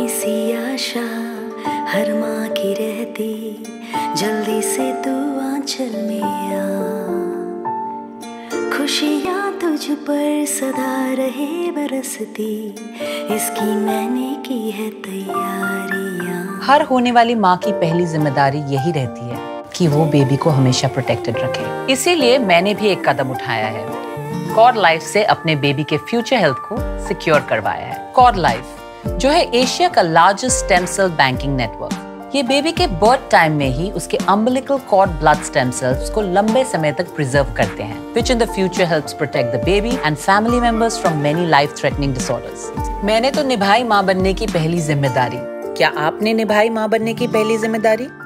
थोड़ी सी आशा हर माँ की रहती, जल्दी से तू आंचल में आ। खुशियाँ तुझ पर सदा रहे बरसती, इसकी मैंने की है तैयारियाँ। हर होने वाली माँ की पहली जिम्मेदारी यही रहती है कि वो बेबी को हमेशा प्रोटेक्टेड रखे। इसीलिए मैंने भी एक कदम उठाया है। कॉर्ड लाइफ से अपने बेबी के फ्यूचर हेल्थ को सिक्योर करवाया है। कॉर्ड लाइफ जो है एशिया का largest stem cell banking network. ये बेबी के बर्थ टाइम में ही उसके umbilical cord blood stem cells को लंबे समय तक प्रिजर्व करते हैं, which in the future helps protect the baby and family members from many life-threatening disorders. मैंने तो निभाई माँ बनने की पहली जिम्मेदारी। क्या आपने निभाई माँ बनने की पहली जिम्मेदारी?